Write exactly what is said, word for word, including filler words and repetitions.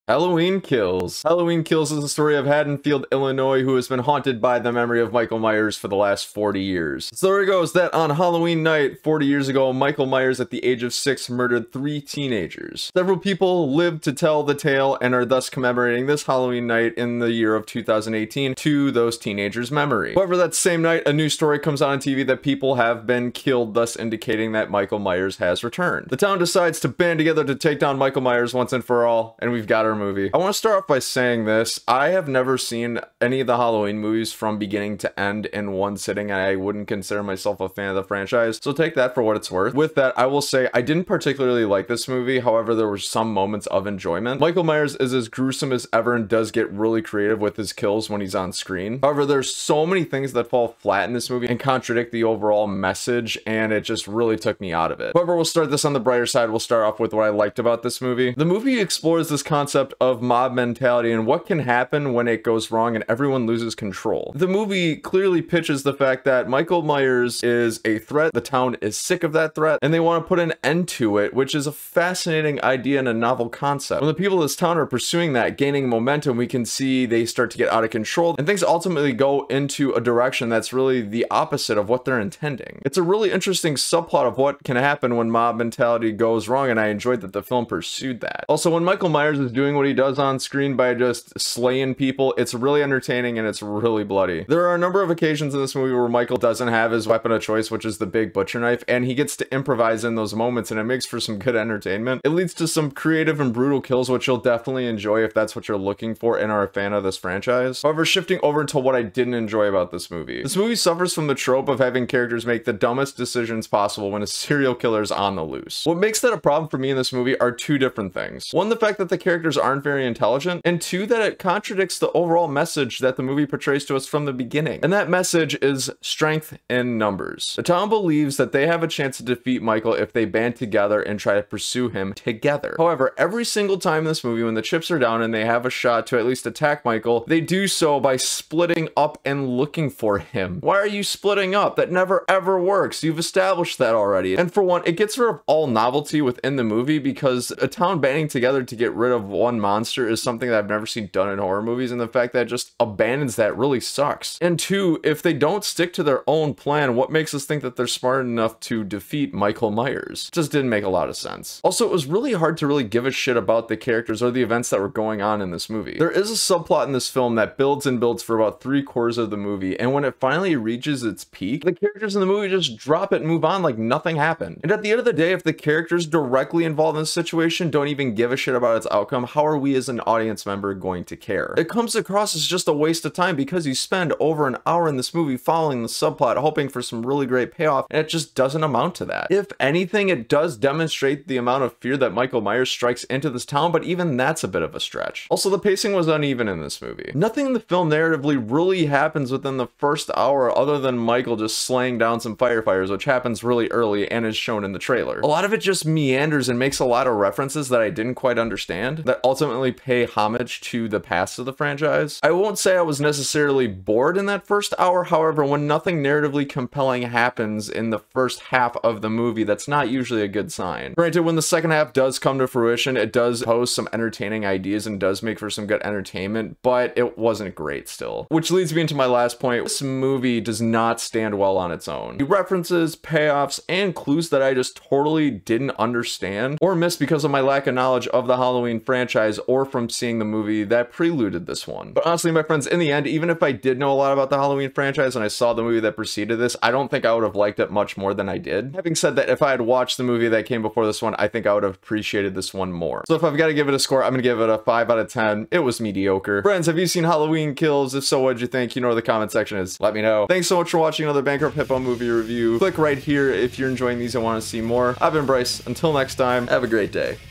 Halloween Kills. Halloween Kills is the story of Haddonfield, Illinois, who has been haunted by the memory of Michael Myers for the last forty years. The story goes that on Halloween night, forty years ago, Michael Myers, at the age of six, murdered three teenagers. Several people lived to tell the tale and are thus commemorating this Halloween night in the year of two thousand eighteen to those teenagers' memory. However, that same night, a new story comes out on T V that people have been killed, thus indicating that Michael Myers has returned. The town decides to band together to take down Michael Myers once and for all, and we've got our movie. I want to start off by saying this. I have never seen any of the Halloween movies from beginning to end in one sitting, and I wouldn't consider myself a fan of the franchise, so take that for what it's worth. With that, I will say I didn't particularly like this movie. However, there were some moments of enjoyment. Michael Myers is as gruesome as ever and does get really creative with his kills when he's on screen. However, there's so many things that fall flat in this movie and contradict the overall message, and it just really took me out of it. However, we'll start this on the brighter side. We'll start off with what I liked about this movie. The movie explores this concept of mob mentality and what can happen when it goes wrong and everyone loses control. The movie clearly pitches the fact that Michael Myers is a threat, the town is sick of that threat, and they want to put an end to it, which is a fascinating idea and a novel concept. When the people of this town are pursuing that, gaining momentum, we can see they start to get out of control, and things ultimately go into a direction that's really the opposite of what they're intending. It's a really interesting subplot of what can happen when mob mentality goes wrong, and I enjoyed that the film pursued that. Also, when Michael Myers is doing what he does on screen by just slaying people, it's really entertaining and it's really bloody. There are a number of occasions in this movie where Michael doesn't have his weapon of choice, which is the big butcher knife, and he gets to improvise in those moments, and it makes for some good entertainment. It leads to some creative and brutal kills, which you'll definitely enjoy if that's what you're looking for and are a fan of this franchise. However, shifting over to what I didn't enjoy about this movie. This movie suffers from the trope of having characters make the dumbest decisions possible when a serial killer is on the loose. What makes that a problem for me in this movie are two different things. One, the fact that the characters aren't very intelligent, and two, that it contradicts the overall message that the movie portrays to us from the beginning. And that message is strength in numbers. The town believes that they have a chance to defeat Michael if they band together and try to pursue him together. However, every single time in this movie when the chips are down and they have a shot to at least attack Michael, they do so by splitting up and looking for him. Why are you splitting up? That never ever works. You've established that already. And for one, it gets rid of all novelty within the movie because a town banding together to get rid of one monster is something that I've never seen done in horror movies, and the fact that it just abandons that really sucks. And two, if they don't stick to their own plan, what makes us think that they're smart enough to defeat Michael Myers? It just didn't make a lot of sense. Also, it was really hard to really give a shit about the characters or the events that were going on in this movie. There is a subplot in this film that builds and builds for about three quarters of the movie, and when it finally reaches its peak, the characters in the movie just drop it and move on like nothing happened. And at the end of the day, if the characters directly involved in this situation don't even give a shit about its outcome, how are we as an audience member going to care? It comes across as just a waste of time because you spend over an hour in this movie following the subplot, hoping for some really great payoff, and it just doesn't amount to that. If anything, it does demonstrate the amount of fear that Michael Myers strikes into this town, but even that's a bit of a stretch. Also, the pacing was uneven in this movie. Nothing in the film narratively really happens within the first hour other than Michael just slaying down some firefighters, which happens really early and is shown in the trailer. A lot of it just meanders and makes a lot of references that I didn't quite understand that ultimately pay homage to the past of the franchise. I won't say I was necessarily bored in that first hour, however, when nothing narratively compelling happens in the first half of the movie, that's not usually a good sign. Granted, when the second half does come to fruition, it does pose some entertaining ideas and does make for some good entertainment, but it wasn't great still. Which leads me into my last point. This movie does not stand well on its own. The references, payoffs, and clues that I just totally didn't understand or missed because of my lack of knowledge of the Halloween franchise or from seeing the movie that preluded this one. But honestly, my friends, in the end, even if I did know a lot about the Halloween franchise and I saw the movie that preceded this, I don't think I would have liked it much more than I did. Having said that, if I had watched the movie that came before this one, I think I would have appreciated this one more. So if I've got to give it a score, I'm gonna give it a five out of ten. It was mediocre. Friends, have you seen Halloween Kills? If so, what'd you think? You know where the comment section is. Let me know. Thanks so much for watching another Bankrupt Hippo movie review. Click right here if you're enjoying these and want to see more. I've been Bryce. Until next time, have a great day.